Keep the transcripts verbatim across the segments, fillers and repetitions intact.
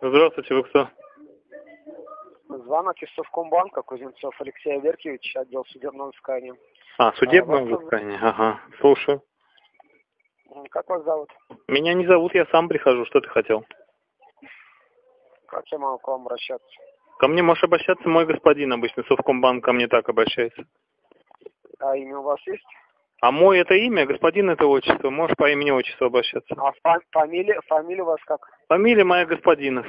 Здравствуйте, вы кто? Звонок из Совкомбанка, Кузнецов Алексей Аверкиевич, отдел судебного взыскания. А, судебное А, вас... взыскание, ага, слушаю. Как вас зовут? Меня не зовут, я сам прихожу, что ты хотел? Как я могу к вам обращаться? Ко мне можешь обращаться мой господин, обычно Совкомбанк ко мне так обращается. А имя у вас есть? А мой это имя, господин это отчество, можешь по имени отчеству обращаться. А фа фамилия, фамилия у вас как? Фамилия моя Господинов.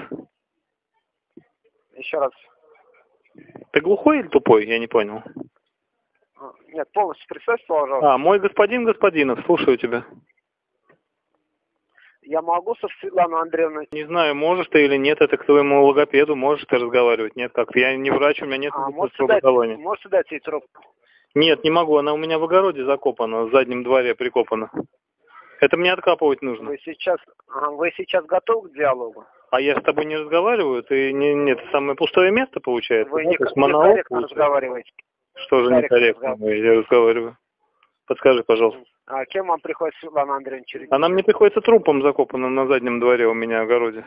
Еще раз. Ты глухой или тупой? Я не понял. Нет, полностью представьте, пожалуйста. А, мой господин Господинов, слушаю тебя. Я могу со Светланой Андреевной? Не знаю, можешь ты или нет, это к твоему логопеду, можешь ты разговаривать. Нет, как я не врач, у меня нет А, медицинского можете, образования. дать, можете дать ей трубку? Нет, не могу, она у меня в огороде закопана, в заднем дворе прикопана. Это мне откапывать нужно. Вы сейчас, ага, вы сейчас готовы к диалогу? А я с тобой не разговариваю, ты не, нет, самое пустое место получается. Вы да? не, некорректно разговариваете. Что же некорректно, я разговариваю? Подскажи, пожалуйста. А кем вам приходит Светлана Андреевна через Она мне приходится трупом закопанным на заднем дворе у меня в огороде.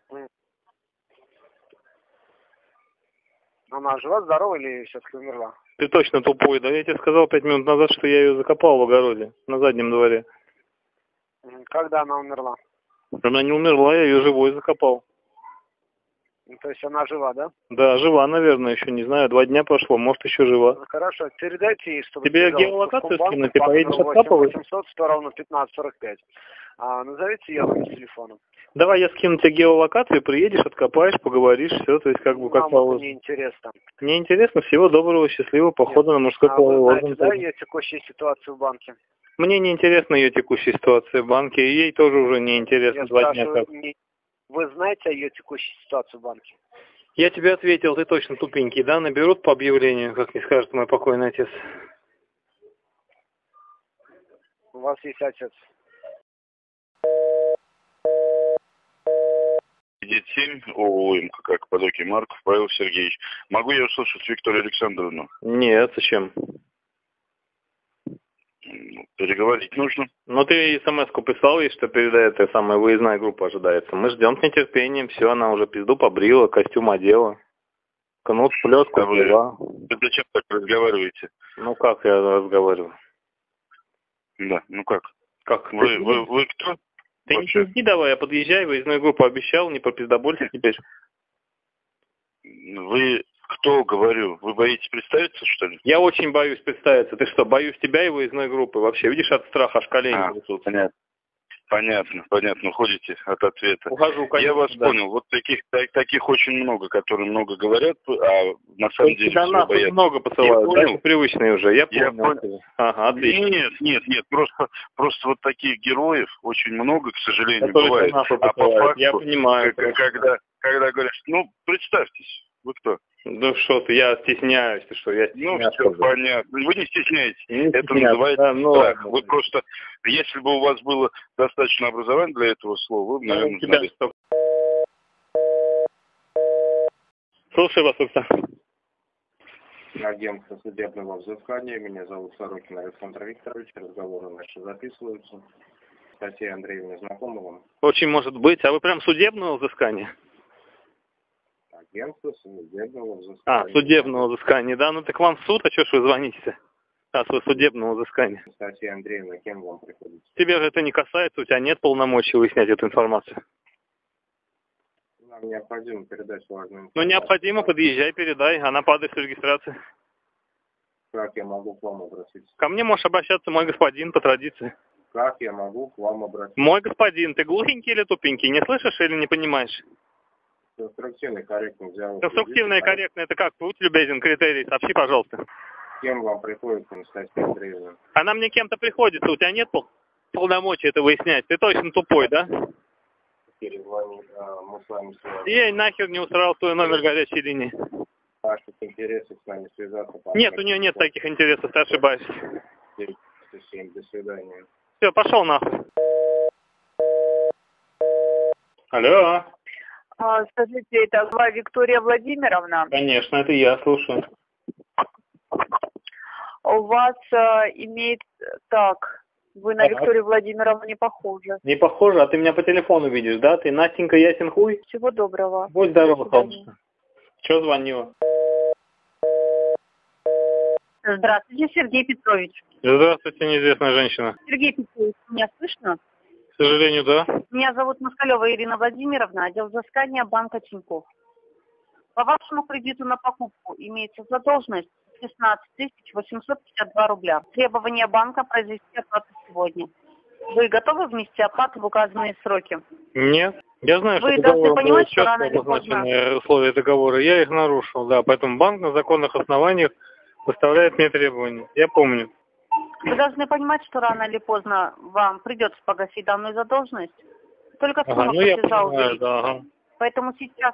Она жива, здорова или все-таки умерла? Ты точно тупой, да? Я тебе сказал пять минут назад, что я ее закопал в огороде, на заднем дворе. Когда она умерла? Она не умерла, я ее живой закопал. То есть она жива, да? Да, жива, наверное, еще не знаю. Два дня прошло, может, еще жива. Хорошо, передайте ей, чтобы... Тебе геолокацию скинуть, ты поедешь откапывать? восемьсот, сто ровно пятнадцать сорок пять. А, назовите ее номер телефона. Давай я скину тебе геолокацию, приедешь, откопаешь, поговоришь, все, то есть как бы как положено. Мне интересно. Мне интересно, всего доброго, счастливого похода на мужской половой орган. А вы знаете, да, ее текущую ситуацию в банке? Мне не интересна ее текущая ситуация в банке, и ей тоже уже не интересно Я два дня как. Не... Вы знаете о ее текущей ситуации в банке? Я тебе ответил, ты точно тупенький, да? Наберут по объявлению, как не скажет мой покойный отец. У вас есть отец. семь ООО МКК Каппадокия Марков Павел Сергеевич. Могу я услышать Викторию Александровну? Нет, зачем? Переговорить нужно. Ну ты смс-ку писал ей, что передает, эта самая выездная группа ожидается. Мы ждем с нетерпением, все, она уже пизду побрила, костюм одела. Кнут, плетку, а вы, взяла. вы зачем так разговариваете? Ну как я разговариваю? Да, ну как? Как? Вы, вы, вы кто? Ты вообще? Не пизди давай, я подъезжаю, выездную группу обещал, не попиздоболься теперь. Вы кто, говорю? Вы боитесь представиться, что ли? Я очень боюсь представиться. Ты что, боюсь тебя и выездной группы? Вообще, видишь, от страха аж колени а, трясутся. Понятно. Понятно, понятно, уходите от ответа. Ухожу, конечно, я вас да. понял, вот таких так, таких очень много, которые много говорят, а на самом есть деле тебя все боятся. много посылают, да, это привычные уже, я понял. Я понял. Ага, отлично. Нет, нет, нет, просто, просто вот таких героев очень много, к сожалению, которые бывает. А по факту, я понимаю, когда, когда говорят, ну, представьтесь, вы кто? Да что ты, я стесняюсь, ты что, я стесняюсь. Ну, все понятно. Вы не стесняетесь. Не это стесняюсь. называется да, ну, страх. Вы просто, если бы у вас было достаточно образования для этого слова, вы бы, наверное, ну, знали. Что... Слушай вас, Оксана. Агентство судебного взыскания. Меня зовут Сорокин Александр Викторович. Разговоры наши записываются. Татьяна Андреевна знакома вам? Очень может быть. А вы прям судебного взыскания? Агентство судебного взыскания. А, судебного взыскания, да? Ну так вам в суд, а что ж вы звоните-то? А, с судебного взыскания. Татьяна Андреевна, кем вам приходится? Тебе же это не касается, у тебя нет полномочий выяснять эту информацию. Нам необходимо передать важную информацию. Ну необходимо, подъезжай, передай, она по адресу регистрации. Как я могу к вам обратиться? Ко мне можешь обращаться, мой господин, по традиции. Как я могу к вам обратиться? Мой господин, ты глухенький или тупенький, не слышишь или не понимаешь? Конструктивный, корректный диалог. Конструктивный, корректный, это как? Будь любезен, критерий, сообщи, пожалуйста. Кем вам приходится, Анастасия Андреевна? Она мне кем-то приходится, у тебя нет полномочий это выяснять, ты точно тупой, да? Перезвонить, а, мы с вами связаны. Я нахер не устраивал твой номер горячей линии. Ваших интересов с нами связаться. Нет, у нее нет таких интересов, ты ошибаешься. До свидания. Все, пошел нахуй. Алло. А, скажите, это была Виктория Владимировна? Конечно, это я, слушаю. У вас а, имеет... Так, Вы на Так. Викторию Владимировну не похожи. Не похоже, а ты меня по телефону видишь, да? Ты Настенька ясен хуй? Всего доброго. Будь До здорова, свидания. солнышко. Чё звонила? Здравствуйте, Сергей Петрович. Здравствуйте, неизвестная женщина. Сергей Петрович, меня слышно? К сожалению, да. Меня зовут Москалева Ирина Владимировна, отдел взыскания банка Тинькофф. По вашему кредиту на покупку имеется задолженность шестнадцать тысяч восемьсот пятьдесят два рубля. Требование банка произвести оплату сегодня. Вы готовы внести оплату в указанные сроки? Нет. Я знаю, Вы что должны договором было понимать, что четко рано или поздно- обозначены условия договора. Я их нарушил, да. Поэтому банк на законных основаниях выставляет мне требования. Я помню. Вы должны понимать, что рано или поздно вам придется погасить данную задолженность. Только Ага, сумма ну я платежа понимаю, увеличится. да, ага. Поэтому сейчас,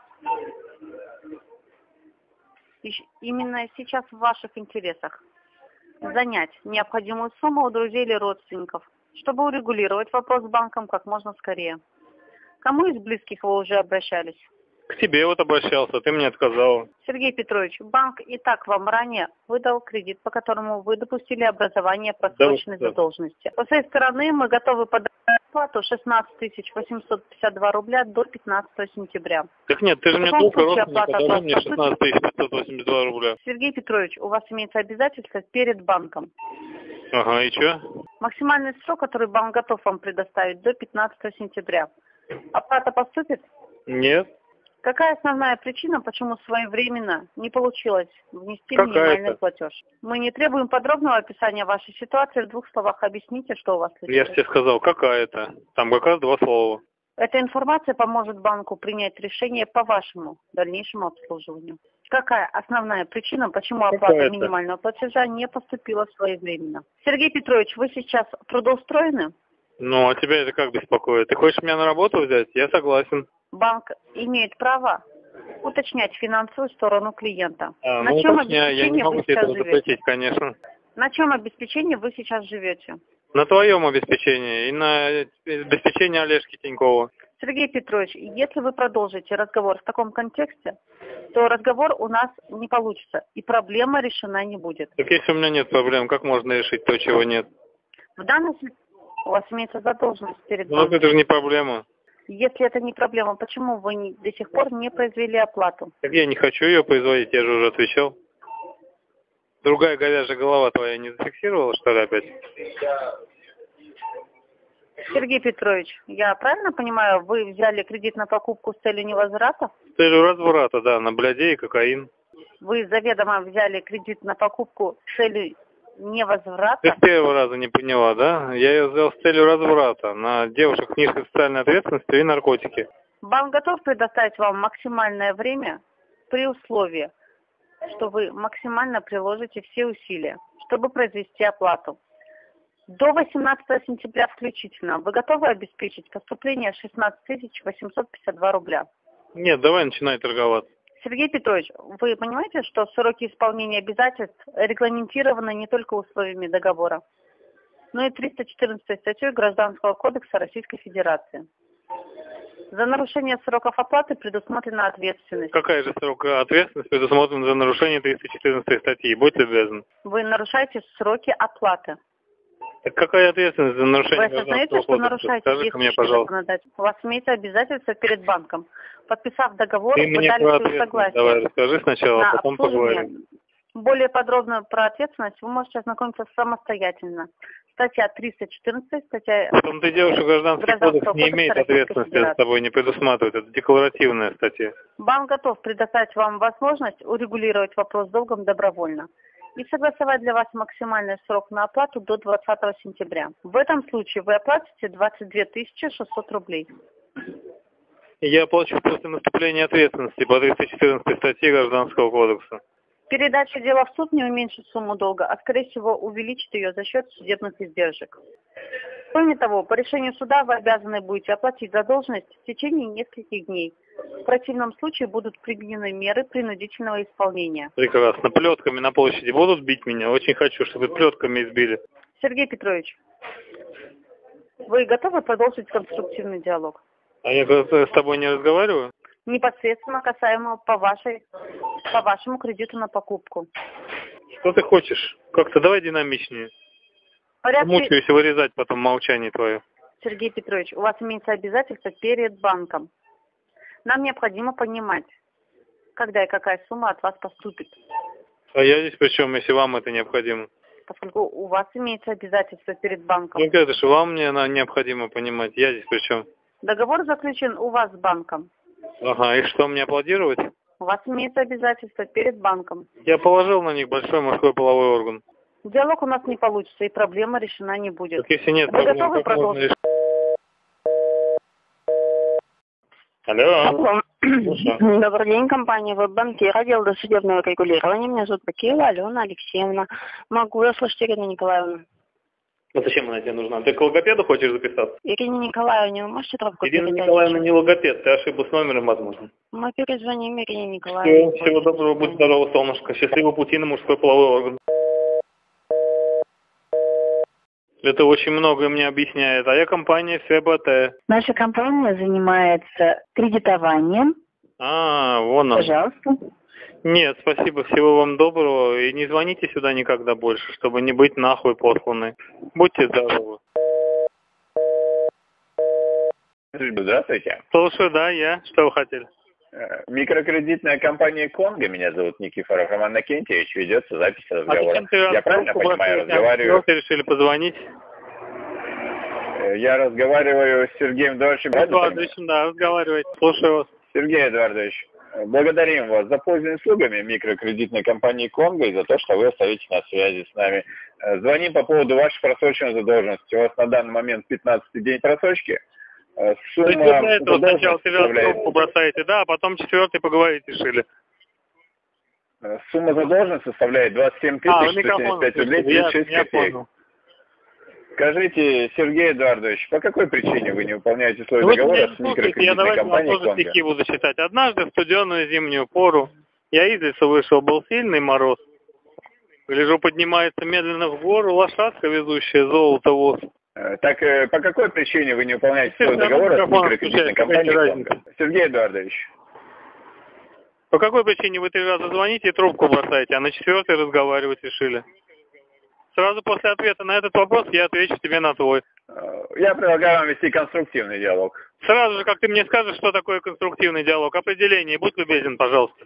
ищ- именно сейчас в ваших интересах занять необходимую сумму у друзей или родственников, чтобы урегулировать вопрос с банком как можно скорее. Кому из близких вы уже обращались? К тебе вот обращался, ты мне отказал. Сергей Петрович, банк и так вам ранее выдал кредит, по которому вы допустили образование просроченной Да, да. задолженности. По своей стороны мы готовы подать оплату шестнадцать тысяч восемьсот пятьдесят два рубля до пятнадцатого сентября. Так нет, ты же В мне каком только случае родственник, оплата подавай от мне вас шестнадцать тысяч пятьсот восемьдесят два рубля. Сергей Петрович, у вас имеется обязательство перед банком. Ага, и чё? Максимальный срок, который банк готов вам предоставить, до пятнадцатого сентября. Оплата поступит? Нет. Какая основная причина, почему своевременно не получилось внести Какая минимальный это? платеж? Мы не требуем подробного описания вашей ситуации. В двух словах объясните, что у вас Я случилось. же тебе сказал, какая-то. Там как раз два слова. Эта информация поможет банку принять решение по вашему дальнейшему обслуживанию. Какая основная причина, почему оплата Какая-то. минимального платежа не поступила своевременно? Сергей Петрович, вы сейчас трудоустроены? Ну, а тебя это как беспокоит? Ты хочешь меня на работу взять? Я согласен. Банк имеет право уточнять финансовую сторону клиента. А, На ну, чем уточняй, я обеспечении не могу вы тебе сейчас этого живете? запретить, конечно. На чем обеспечении вы сейчас живете? На твоем обеспечении и на обеспечении Олежки Тинькова. Сергей Петрович, если вы продолжите разговор в таком контексте, то разговор у нас не получится, и проблема решена не будет. Так если у меня нет проблем, как можно решить то, чего нет? В данном случае у вас имеется задолженность перед Ну, банком. это же не проблема. Если это не проблема, почему вы не- до сих пор не произвели оплату? Так я не хочу ее производить, я же уже отвечал. Другая говяжья голова твоя не зафиксировала, что ли, опять? Сергей Петрович, я правильно понимаю, вы взяли кредит на покупку с целью невозврата? С целью разврата, да, на бляде и кокаин. Вы заведомо взяли кредит на покупку с целью Ты невозврата? с первого раза не поняла, да? Я ее взял с целью разврата на девушек низкой социальной ответственности и наркотики. Банк готов предоставить вам максимальное время при условии, что вы максимально приложите все усилия, чтобы произвести оплату. До восемнадцатого сентября включительно вы готовы обеспечить поступление шестнадцать тысяч восемьсот пятьдесят два рубля? Нет, давай начинай торговаться. Сергей Петрович, вы понимаете, что сроки исполнения обязательств регламентированы не только условиями договора, но и триста четырнадцатой статьей Гражданского кодекса Российской Федерации. За нарушение сроков оплаты предусмотрена ответственность. Какая же срок ответственности предусмотрена за нарушение триста четырнадцатой статьи? Будь любезен. Вы нарушаете сроки оплаты. Так какая ответственность за Вы нарушение осознаете, Гражданского что кодекса? нарушаете Скажи-ка мне, действующее пожалуйста. законодательство? У вас имеется обязательство перед банком. Подписав договор, Ты вы мне дали про свое ответственность согласие давай расскажи сначала, на а потом обслуживание. поговорим. Более подробно про ответственность вы можете ознакомиться самостоятельно. Статья триста четырнадцать, статья... Потом ты делаешь, гражданский Гражданского кодекс не кодекса имеет Российской ответственности за Федерации. тобой, не предусматривает. Это декларативная статья. Банк готов предоставить вам возможность урегулировать вопрос с долгом добровольно и согласовать для вас максимальный срок на оплату до двадцатого сентября. В этом случае вы оплатите двадцать две тысячи шестьсот рублей. Я оплачу после наступления ответственности по триста четырнадцатой статье Гражданского кодекса. Передача дела в суд не уменьшит сумму долга, а скорее всего увеличит ее за счет судебных издержек. Кроме того, по решению суда вы обязаны будете оплатить задолженность в течение нескольких дней. В противном случае будут применены меры принудительного исполнения. Прекрасно. Плетками на площади будут бить меня? Очень хочу, чтобы плетками избили. Сергей Петрович, вы готовы продолжить конструктивный диалог? А я с тобой не разговариваю? Непосредственно касаемо по вашей, по вашему кредиту на покупку. Что ты хочешь? Как-то давай динамичнее. порядке... Мучаюсь вырезать потом молчание твое. Сергей Петрович, у вас имеется обязательство перед банком. Нам необходимо понимать, когда и какая сумма от вас поступит. А я здесь при чем, если вам это необходимо? Поскольку у вас имеется обязательство перед банком. Ну, это же вам мне она необходимо понимать. Я здесь при чем? Договор заключен у вас с банком. Ага, и что, мне аплодировать? У вас имеется обязательство перед банком. Я положил на них большой мужской половой орган. Диалог у нас не получится, и проблема решена не будет. Так если нет Вы проблем, готовы как можно продолжить? решить? Алло. Алло. Слушаю. Добрый день, компания Веб-банкир, отдел досудебного регулирования. Меня зовут Бакиева Алена Алексеевна. Могу я слышать Ирину Николаевну? А зачем она тебе нужна? Ты к логопеду хочешь записаться? Ирине Николаевне, вы можете трубку Ирина передать? Николаевна не логопед, ты ошиблась номером, возможно. Мы перезвоним Ирине Николаевне. Всего, всего доброго, будь здорова, солнышко. Счастливого пути на мужской половой орган. Это очень многое мне объясняет. А я компания СБТ. Наша компания занимается кредитованием. А, вон он. Пожалуйста. Нет, спасибо, всего вам доброго. И не звоните сюда никогда больше, чтобы не быть нахуй посланы. Будьте здоровы. Здравствуйте. Слушаю, да, я. Что вы хотели? Микрокредитная компания «Конго», меня зовут Никифоров Роман Накентьевич, ведется запись А разговора. зачем ты Я правильно трубку понимаю, бросили? разговариваю? Вы решили позвонить? Я разговариваю с Сергеем Эдуардовичем. Эдуардовичем, да, разговаривайте. Слушаю вас. Сергей Эдуардович, благодарим вас за пользование услугами микрокредитной компании «Конго» и за то, что вы остаетесь на связи с нами. Звоним по поводу вашей просроченной задолженности. У вас на данный момент пятнадцатый день просрочки. Сумма То есть вы для этого сначала составляет... трубку бросаете, да, а потом четвертый поговорить решили. Сумма задолженности составляет двадцать семь тысяч сто семьдесят пять рублей тридцать шесть копеек. Скажите, Сергей Эдуардович, по какой причине вы не выполняете условия ну, договора с микрокредитной компанией «Конго»? Я стихи буду читать. Однажды в студеную зимнюю пору я из леса вышел, был сильный мороз. Гляжу, поднимается медленно в гору лошадка, везущая золото воз. Так по какой причине вы не выполняете свой договор с микрокредитной компанией? Сергей Эдуардович. По какой причине вы три раза звоните и трубку бросаете, а на четвертый разговаривать решили? Сразу после ответа на этот вопрос я отвечу тебе на твой. Я предлагаю вам вести конструктивный диалог. Сразу же, как ты мне скажешь, что такое конструктивный диалог, определение, будь любезен, пожалуйста.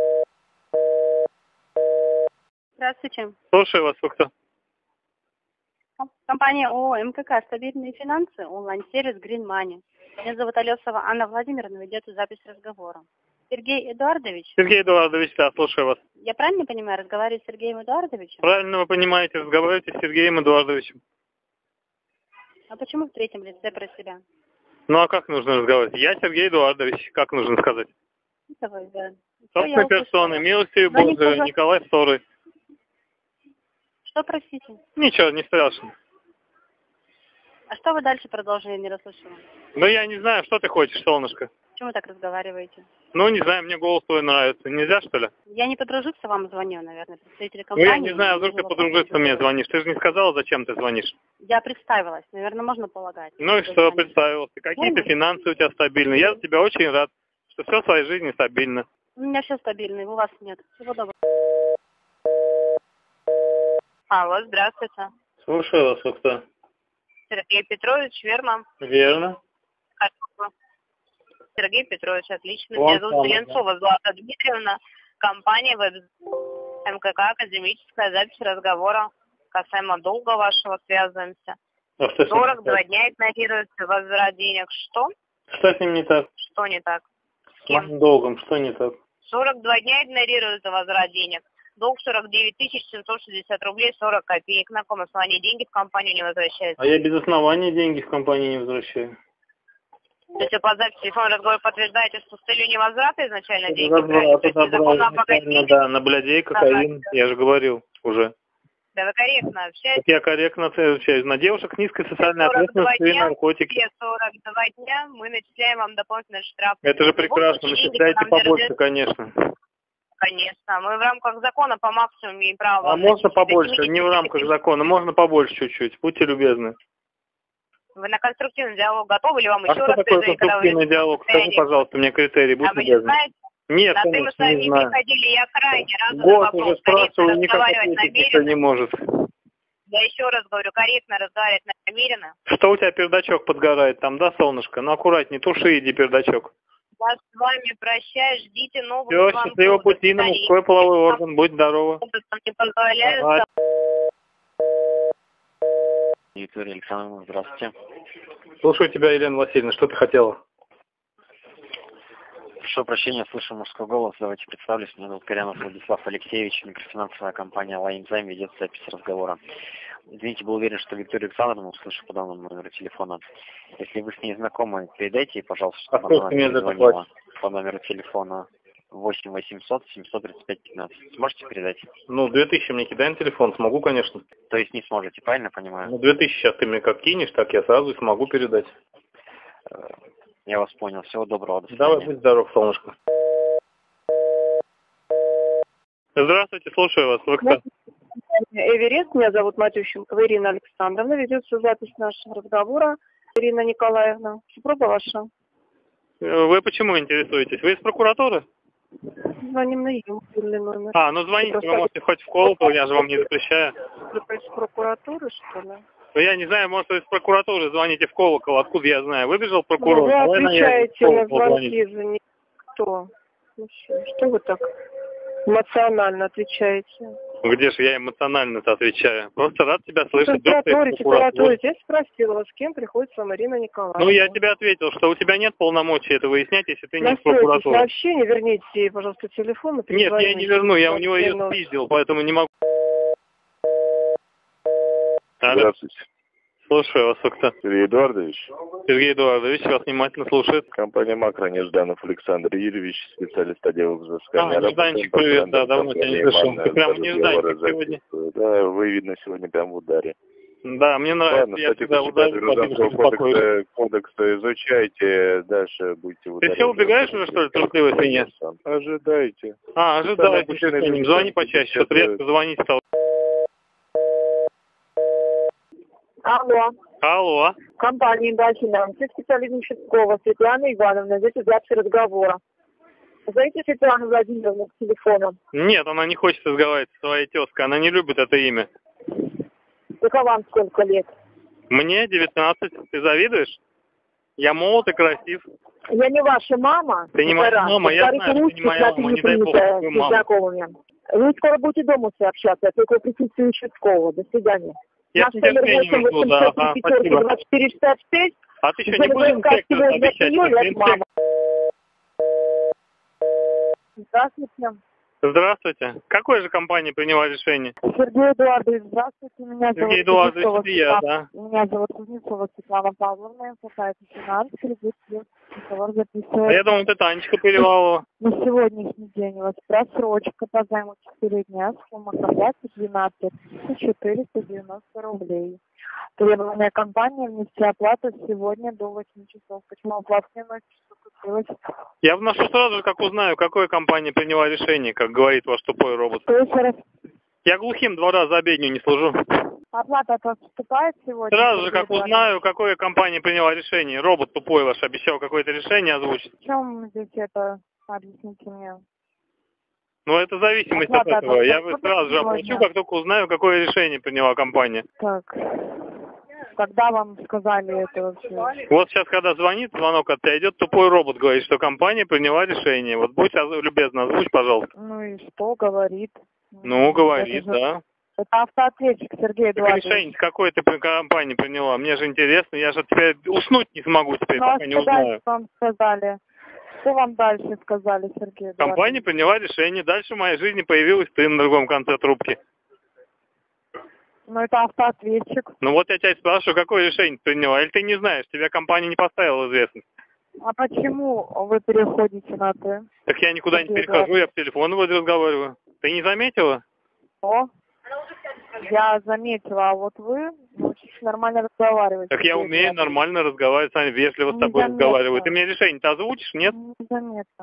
Здравствуйте. Слушаю вас, вы кто? Компания ООО МКК «Стабильные финансы», онлайн-сервис Green Money. Меня зовут Алесова Анна Владимировна, ведется запись разговора. Сергей Эдуардович? Сергей Эдуардович, да, слушаю вас. Я правильно понимаю, разговариваю с Сергеем Эдуардовичем? Правильно вы понимаете, разговариваете с Сергеем Эдуардовичем. А почему в третьем лице про себя? Ну а как нужно разговаривать? Я Сергей Эдуардович, как нужно сказать? Это вы, да. Собственной персоны, милостивый Боже, Николай Второй. Что, простите? Ничего, не страшно. А что вы дальше продолжили, не расслышала? Ну я не знаю, что ты хочешь, солнышко. Почему вы так разговариваете? Ну не знаю, мне голос твой нравится. Нельзя, что ли? Я не подружиться вам звоню, наверное, представители компании. Ну я не знаю, а вдруг ты подружиться мне звонишь. Ты же не сказала, зачем ты звонишь. Я представилась, наверное, можно полагать. Ну и что, представилась. Какие-то финансы у тебя стабильные. Я за тебя очень рад, что все в своей жизни стабильно. У меня все стабильно, у вас нет. Всего доброго. Алло, здравствуйте. Слушаю вас, вы кто? Сергей Петрович, верно? Верно. Сергей Петрович, отлично. Он Меня зовут Зеленцова Злата Дмитриевна, компания Веб МКК, академическая запись разговора. Касаемо долга вашего связываемся. А что сорок два дня игнорируется возврат денег. Что? Что с ним не так? Что не так? С моим долгом, что не так? сорок два дня игнорируется возврат денег. Долг сорок девять тысяч семьсот шестьдесят рублей сорок копеек. На каком основании деньги в компанию не возвращаются? А я без основания деньги в компании не возвращаю. То есть вы по записи телефона разговора подтверждаете, что с целью невозврата изначально деньги Возврат, брали? это добро, да, на блядей, кокаин, Ага. я же говорил уже. Да вы корректно общаетесь. Так я корректно общаюсь. На девушек низкой социальной ответственности и наркотики. Все сорок два дня мы начисляем вам дополнительный штраф. Это же прекрасно, начисляйте побольше, конечно. Конечно. Мы в рамках закона по максимуму имеем право. А можно побольше, не в рамках закона, можно побольше чуть-чуть, будьте любезны. Вы на конструктивный диалог готовы или вам А еще что раз такое передать, когда вы конструктивный диалог? Скажи, пожалуйста, мне критерии, будь А вы не любезны. знаете? Нет, На ты мы с конечно, вами не не знаю. приходили, я крайне рада на Год вопрос. уже спрашиваю, никак разговаривать ответить никто намеренно. не может. Я еще раз говорю, корректно разговаривать намеренно. Что у тебя пердачок подгорает там, да, солнышко? Ну, аккуратней, туши, иди, пердачок. Я с вами прощаюсь, ждите новых Все, звонков. счастливого пути на мужской половой орган, будь здорова. Не позволяют. Ага. Виктория Александровна, здравствуйте. Слушаю тебя, Елена Васильевна, что ты хотела? Прошу прощения, слышу мужской голос. Давайте представлюсь. Меня зовут Корянов Владислав Алексеевич, микрофинансовая компания «Лайнзайм» ведет запись разговора. Извините, был уверен, что Викторию Александровну услышу по данному номеру телефона. Если вы с ней знакомы, передайте ей, пожалуйста, А чтобы она мне перезвонила по номеру телефона восемь восемьсот семьсот тридцать пять пятнадцать. Сможете передать? Ну, две тысячи мне кидай на телефон, смогу, конечно. То есть не сможете, правильно понимаю? Ну, две тысячи сейчас ты мне как кинешь, так я сразу и смогу передать. Я вас понял. Всего доброго. До Давай, будь здоров, солнышко. Здравствуйте, слушаю вас. Вы кто? Эверест, меня зовут Матющенкова Ирина Александровна. Ведется запись нашего разговора. Ирина Николаевна, супруга ваша. Вы почему интересуетесь? Вы из прокуратуры? Звоним на ее мобильный номер. А, ну звоните, вы можете хоть в Колокол, я же вам не запрещаю. Вы из прокуратуры, что ли? Ну, я не знаю, может, вы из прокуратуры звоните в Колокол, откуда я знаю. Выбежал прокурор. Ну, вы Давай отвечаете на на звонки за никто. Что вы так эмоционально отвечаете? Где же я эмоционально-то отвечаю? Просто рад тебя слышать. Тараторите, тараторите. Я спросила вас, с кем приходится вам Ирина Николаевна. Ну, я тебе ответил, что у тебя нет полномочий это выяснять, если ты не из прокуратуры. Сообщение, верните ей, пожалуйста, телефон. Нет, я не верну, я у него ее спиздил, поэтому не могу. Здравствуйте. Слушаю вас, кто? Сергей Эдуардович. Сергей Эдуардович вас внимательно слушает. Компания «Макро», Нежданов Александр Юрьевич, специалист отдела взыскания. А, Нежданчик, привет, да, давно тебя не слышал. Ты прямо Нежданчик сегодня. Да, вы, видно, сегодня прям в ударе. Да, мне нравится. Ладно, Я кстати, почитайте Гражданского кодекса, кодекса, изучайте, дальше будете в Ты все убегаешь уже, что ли, трусливый свинья? Ожидайте. А, ожидайте. Звони почаще, что-то резко звонить стал. Алло. Алло. Компания «Индофинансы», специалист Щиткова Светлана Ивановна, здесь запись разговора. Зовите Светлану Владимировну к телефону. Нет, она не хочет разговаривать со своей тезкой, она не любит это имя. Так а вам сколько лет? Мне девятнадцать. Ты завидуешь? Я молод и красив. Я не ваша мама. Ты не моя раз. мама, я знаю, что ты не моя мама, не дай бог, твою маму. Вы скоро будете дома все общаться, только в присутствии Щиткова. До свидания. Я с нетерпением жду, да, ага, спасибо. двадцать четыре шестьдесят шесть. А ты еще не будешь инспекцию обещать? Здравствуйте. Здравствуйте. Какой же компании приняла решение? Сергей Эдуардович, здравствуйте. Меня Сергей зовут Эдуардович, это я, да. Меня зовут Кузнецова Светлана Павловна, инфосайт «Финанс», кредит, разговор А записывается. я думал, ты Танечка Перевалова. На сегодняшний день у вас просрочка по займу четыре дня, сумма к оплате двенадцать тысяч четыреста девяносто рублей. Требования компании внести оплату сегодня до восьми часов. Почему оплату не носит, что случилось? Я вношу сразу же, как узнаю, какая компания приняла решение, как говорит ваш тупой робот. То есть раз... Я глухим два раза обедню не служу. Оплата поступает сегодня? Сразу же, как узнаю, какая компания приняла решение. Робот тупой ваш обещал какое-то решение озвучить. В чем здесь это? Объясните мне. Ну, это зависимость от этого. Я сразу же оплачу, как только узнаю, какое решение приняла компания. Так, когда вам сказали это вообще? Вот сейчас, когда звонит, звонок от тебя идет, тупой робот говорит, что компания приняла решение. Вот будь любезна, озвучь, пожалуйста. Ну и что говорит? Ну, говорит, это же... да. Это автоответчик, Сергей Эдуардович. Решение какое ты компании приняла? Мне же интересно, я же теперь уснуть не смогу теперь, ну, пока не узнаю. Что вам сказали? Что вам дальше сказали, Сергей Эдуардович? Компания приняла решение, дальше в моей жизни появилась ты на другом конце трубки. Ну, это автоответчик. Ну вот я тебя спрашиваю, какое решение ты приняла? Или ты не знаешь, тебя компания не поставила в известность? А почему вы переходите на «ты»? Так я никуда не перехожу, я по телефону вот разговариваю. Ты не заметила? О, я заметила, а вот вы учитесь нормально разговаривать. Так я умею нормально разговаривать с вами, вежливо с тобой разговариваю. Ты мне решение-то озвучишь, нет? Незаметно.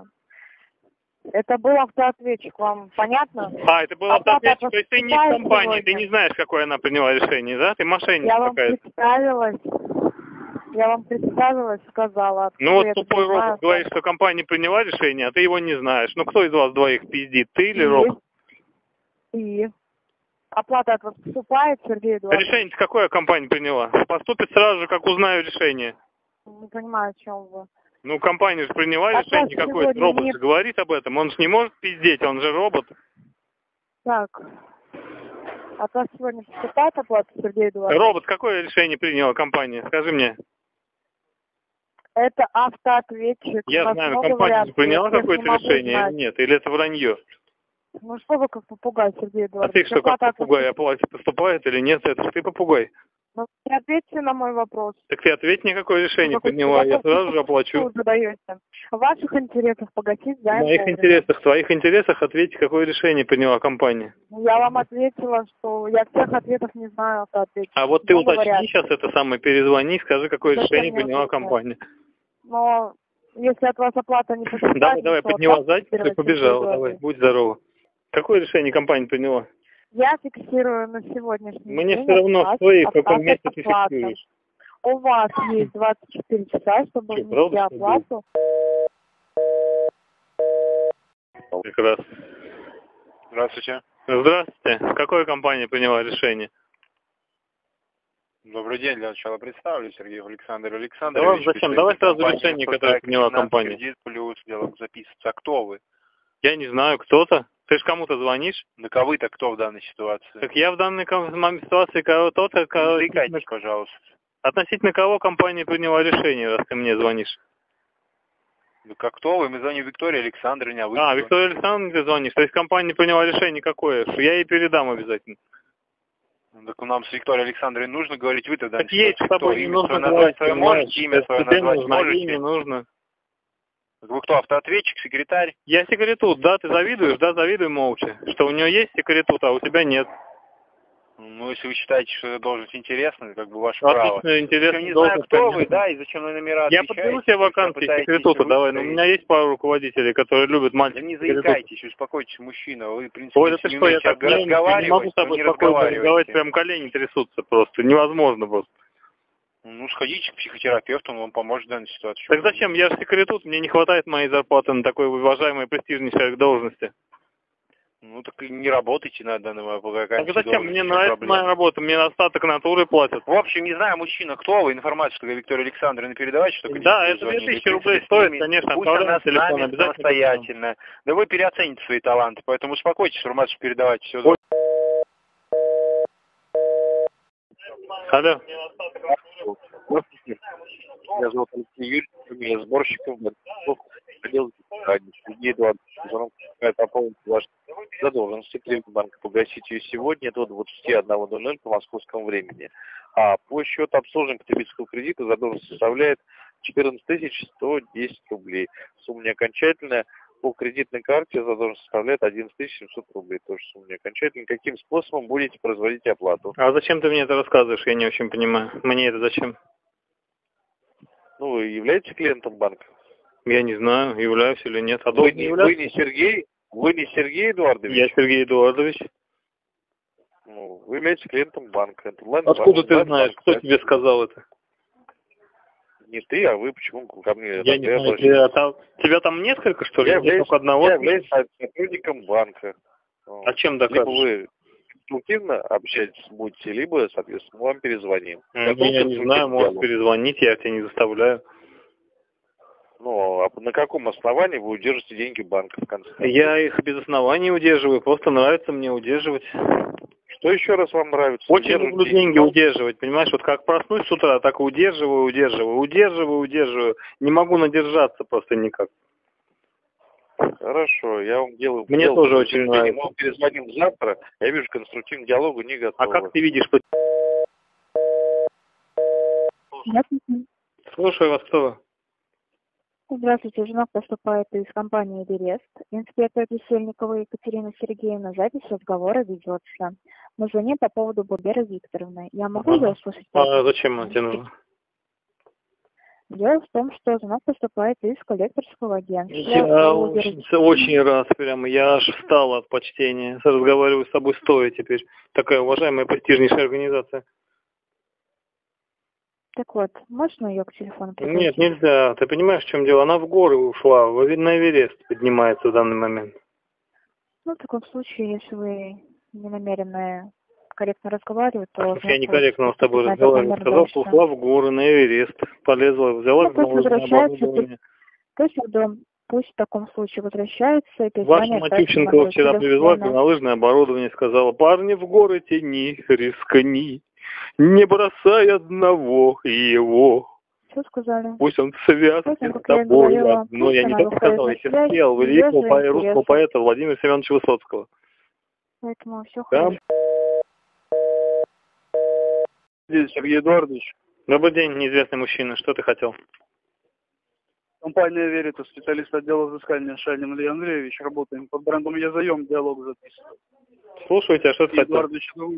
Это был автоответчик, вам понятно? А, это был автоответчик, то есть ты не из компании, ты не знаешь, какое она приняла решение, да? Ты мошенница какая-то. Я вам представилась, я вам представилась, сказала. Ну вот тупой робот говорит, что компания приняла решение, а ты его не знаешь. Ну кто из вас двоих пиздит, ты или робот? Ты. Оплата от вас поступает, Сергей Эдуардович? Решение какое компания приняла? Поступит сразу же, как узнаю решение. Не понимаю, о чем вы. Ну, компания же приняла Оплата решение какое-то. сегодня Робот не- же говорит об этом. Он же не может пиздеть, он же робот. Так. От вас сегодня поступает оплата, Сергей Эдуардович? Робот какое решение приняла компания? Скажи мне. Это автоответчик. У Я нас знаю, много компания же вариантов, приняла я всех какое-то не могу решение знать. или нет? Или это вранье? Ну что вы как попугай, Сергей А Эдуардович? ты что, как Оплата от вас попугай, оплате поступает или нет? Это ж ты попугай. Ну, не ответьте на мой вопрос. Так ты ответь мне, какое решение Какой приняла, я вопрос сразу же вы оплачу. задаете? В ваших интересах погасить В займ моих вовремя. интересах, в твоих интересах ответь, какое решение приняла компания. Я вам ответила, что я всех ответов не знаю, автоответчик. А вот ты Много уточни вариантов. сейчас это самое, перезвони, скажи, какое Зачем решение мне приняла уточнять? компания. Но если от вас оплата не поступает... Давай, давай, ничего, подняла так, задницу и Сергей побежала, Эдуардович. давай, будь здорова. Какое решение компания приняла? Я фиксирую на сегодняшний Мне день. все равно, отказ что и в от каком оплаты месте ты оплаты. фиксируешь. У вас есть двадцать четыре часа, чтобы Что, внести правда, что ли? оплату. Прекрасно. Здравствуйте. Здравствуйте. Какая компания приняла решение? Добрый день. Для начала представлю. Сергей Александр Да Александрович. ладно, зачем? Давай сразу Компания решение, «Инфотек», которое приняла семнадцать компания. кредит плюс, диалог записывается. А кто вы? Я не знаю, кто-то. Ты же кому-то звонишь? Да а вы-то кто в данной ситуации? Так я в данной ком- м- ситуации кого-то, Не кого- заикайтесь, пожалуйста. относительно кого компания приняла решение, раз ты мне звонишь? Да как кто вы? Мы звоним Виктории Александровне, а вы А, кто? Виктория Александровна, ты звонишь. То есть компания приняла решение какое? Что я ей передам обязательно. Ну, так нам с Викторией Александровной нужно говорить, вы тогда Так ей с тобой не имя нужно свое говорить, назвать свое понимаешь? можете, имя Это свое тебе назвать нужно, а ей можете? не нужно. Так вы кто, автоответчик, секретарь? Я секретут, да, ты завидуешь, да, завидуй молча. Что у нее есть секретут, а у тебя нет. Ну, если вы считаете, что это должность интересная, как бы ваше право. Отлично, интересно. Я не знаю, кто вы, да, и зачем на номера Я отвечаете, подберу себе вакансии пытаетесь секретута, давай. Но у выстроить. меня есть пару руководителей, которые любят Да мальчиков. не секретута. заикайтесь, успокойтесь, мужчина. Вы, в принципе, Ой, да если ты не что, я умеете так не, я не разговаривать, могу с то тобой не спокойно разговаривать, разговаривайте. прям колени трясутся просто. Невозможно просто. Ну, сходите к психотерапевту, он вам поможет в данной ситуации. Так зачем? Я же секретут, мне не хватает моей зарплаты на такой уважаемой престижнейшей должности. Ну, так и не работайте на данный момент. Так зачем? Мне нравится моя работа, мне остаток натуры платят. В общем, не знаю, мужчина, кто вы, информацию, что Виктория Александровна передавайте, что Да, это две тысячи рублей стоит, конечно, пусть она отправляем с телефон, нами обязательно. самостоятельно. Да вы переоцените свои таланты, поэтому успокойтесь, информацию передавайте. Все. Ой. Алло. Здравствуйте. Меня зовут Алексей Юрьевич, фамилия Сборщиков, хотел Сергей Эдуардович, звонок по поводу вашей задолженности Кредитбанка. Погасить ее сегодня до двадцати одного ноль ноль по московскому времени. А по счету обслуживания потребительского кредита задолженность составляет четырнадцать тысяч сто десять рублей. Сумма не окончательная. По кредитной карте задолженность составляет одиннадцать тысяч семьсот рублей. Тоже сумма не окончательная. Каким способом будете производить оплату? А зачем ты мне это рассказываешь? Я не очень понимаю. Мне это зачем? Ну, вы являетесь клиентом банка? Я не знаю, являюсь или нет. А Вы должен не, являться? вы не Сергей? Вы не Сергей Эдуардович? Я Сергей Эдуардович. Ну, вы являетесь клиентом банка. Это онлайн- Откуда ты онлайн знаешь? банк, Кто да? тебе сказал это? Не ты, а вы почему ко мне? Я не знаю. Тебя там, тебя там несколько, что ли? Я Нет, являюсь, только одного? я являюсь сотрудником банка. А чем Либо докажешь? вы конструктивно общаетесь будете, либо, соответственно, мы вам перезвоним. Ну, Готов я не знаю, конструктивный может диалог? перезвонить, я тебя не заставляю. Ну, а на каком основании вы удержите деньги банка в конце концов? Я их без оснований удерживаю, просто нравится мне удерживать. Что еще раз вам нравится? Очень Удерживать люблю деньги. деньги удерживать, понимаешь? Вот как проснусь с утра, так и удерживаю, удерживаю, удерживаю, удерживаю. Не могу надержаться просто никак. Хорошо, я вам делаю... Мне делаю тоже очень предупреждение. нравится. Мы перезвоним завтра. Я вижу, к конструктивному диалогу не готовы. А как ты видишь, что... Здравствуйте. Слушаю вас, кто вы? Здравствуйте, звонок поступает из компании «Берест». Инспектор Весельникова Екатерина Сергеевна, запись разговора ведется. Мы звоним по поводу Бурбера Викторовны. Я могу ее услышать? А зачем она тебе нужна? Дело в том, что звонок поступает из коллекторского агентства. Я по очень, удержанию- очень рад, прямо я аж встал от почтения. Разговариваю с тобой стоя теперь. Такая уважаемая, престижнейшая организация. Так вот, можно ее к телефону подойти? Нет, нельзя. Ты понимаешь, в чем дело? Она в горы ушла, в- на Эверест поднимается в данный момент. Ну, в таком случае, если вы не намерены корректно разговаривать, то... Я некорректно с тобой разговариваю. Сказал, что ушла в горы на Эверест. Полезла, взяла ну, нужное оборудование. То есть дом, пусть в таком случае возвращается. Ваша Матюченкова вчера привезла горнолыжное оборудование, сказала: парни в горы тяни, рискни, не бросай одного его. Что сказали? Пусть он связан с тобой. Но я не только сказал, я терпел великого по русского поэта Владимира Семеновича Высоцкого. Поэтому все хорошо. Сергей Эдуардович. Добрый день, неизвестный мужчина. Что ты хотел? Компания «Веритас», специалист отдела взыскания Шанин Илья Андреевич. Работаем под брендом «Я заем», диалог записываю. Слушаю тебя, что ты хотел? Эдуардович, ну,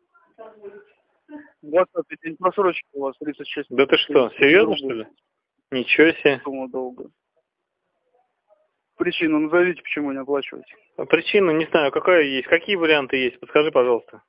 двадцатый день просрочки у вас, тридцать шесть. Да ты что, серьезно, что ли? Ничего себе. Сумма долга. Причину назовите, почему не оплачиваете. Причину не знаю, какая есть. Какие варианты есть? Подскажи, пожалуйста.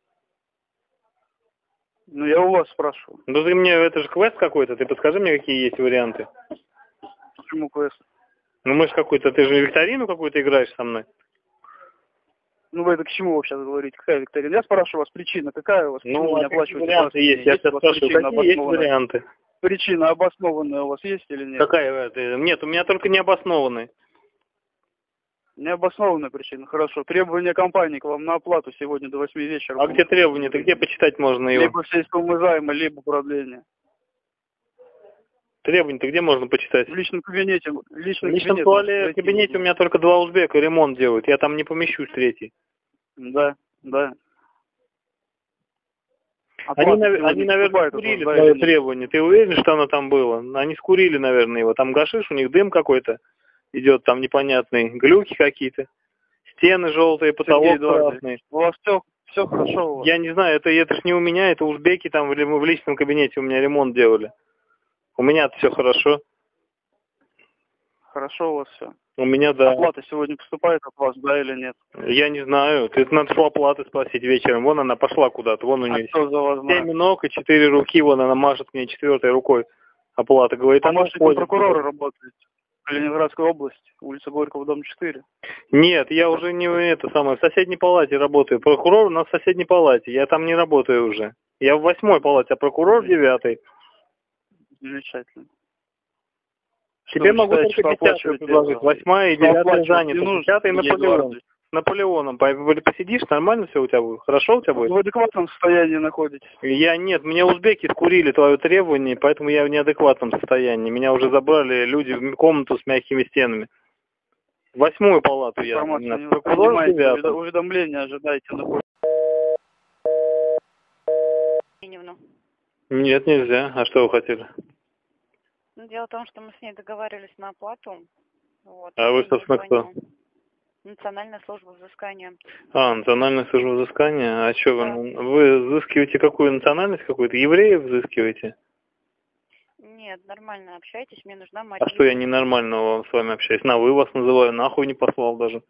Ну, я у вас спрашиваю. Ну, ты мне, это же квест какой-то, ты подскажи мне, какие есть варианты. Почему квест? Ну, мы же какой-то, ты же викторину какую-то играешь со мной. Ну, вы это к чему вы сейчас говорите? Какая викторина? Я спрашиваю вас, причина какая у вас? Ну, почему вы не а оплачиваете? Варианты есть, я тебя спрашиваю, какие есть варианты? Причина обоснованная у вас есть или нет? Какая это? Нет, у меня только необоснованные. Необоснованная причина, хорошо. Требования компании к вам на оплату сегодня до восьми вечера. А где требования? Ты где почитать можно его? Либо всей суммы займа, либо продление. Требования-то где можно почитать? В личном кабинете. В личном, в личном кабинете, туалете, в кабинете у меня только два узбека ремонт делают. Я там не помещусь третий. Да, да. Они, они, наверное, скурили твое требование. Ты уверен, что оно там было? Они скурили, наверное, его. Там гашиш, у них дым какой-то идет, там непонятный, глюки какие-то. Стены желтые, потолок красный. У вас все, все хорошо у вас? Я не знаю, это, это ж не у меня, это узбеки там в, в личном кабинете у меня ремонт делали. У меня-то все хорошо. Хорошо у вас все. У меня, да. Оплата сегодня поступает от вас, да или нет? Я не знаю. Ты надо шла оплаты спросить вечером. Вон она пошла куда-то. Вон у нее а семь ног и четыре руки. Вон она машет мне четвертой рукой. Оплата. Говорит, а может прокурора работает в Ленинградской области, улица Горького, дом четыре. Нет, я уже не это самое, в соседней палате работаю. Прокурор у нас в соседней палате. Я там не работаю уже. Я в восьмой палате, а прокурор в девятой. Замечательно. Тебе могу только десятую предложить. Восьмая и девятая заняты. Десятый Наполеон. С Наполеоном. Посидишь, нормально все у тебя будет? Хорошо у тебя будет? Вы в адекватном состоянии находитесь? Я нет, мне узбеки скурили твое требование, поэтому я в неадекватном состоянии. Меня уже забрали люди в комнату с мягкими стенами. Восьмую палату я. Прокурор девятую. Уведомление ожидайте. Нет, нельзя. А что вы хотели? Дело в том, что мы с ней договаривались на оплату. Вот, а вы, собственно, кто? Национальная служба взыскания. А, национальная служба взыскания? А что, да. вы, вы взыскиваете какую национальность какую-то? Евреев взыскиваете? Нет, нормально общайтесь, мне нужна Мария. А что я ненормально вам с вами общаюсь? На вы вас называю, нахуй не послал даже.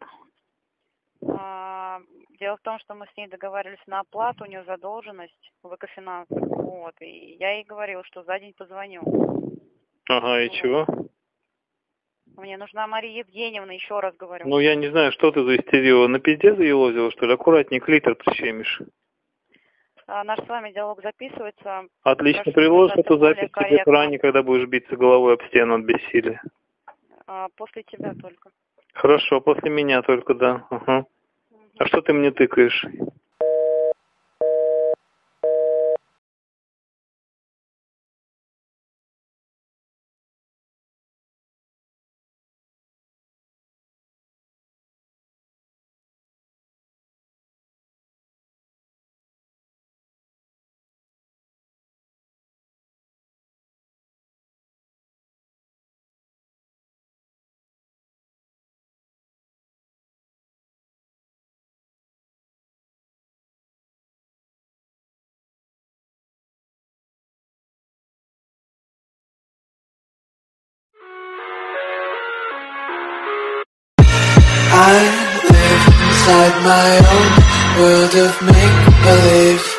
А, дело в том, что мы с ней договаривались на оплату, у нее задолженность в Экофинансах. Вот, и я ей говорила, что за день позвоню. Ага, и чего? Мне нужна Мария Евгеньевна, еще раз говорю. Ну, я не знаю, что ты за истерила. На пизде заелозила, что ли? Аккуратнее, клитор прищемишь. А, наш с вами диалог записывается. Отлично, приложишь эту запись тебе к ране, когда будешь биться головой об стену от бессилия. А, после тебя только. Хорошо, после меня только, да. Ага. Угу. А что ты мне тыкаешь? I live inside my own world of make-believe.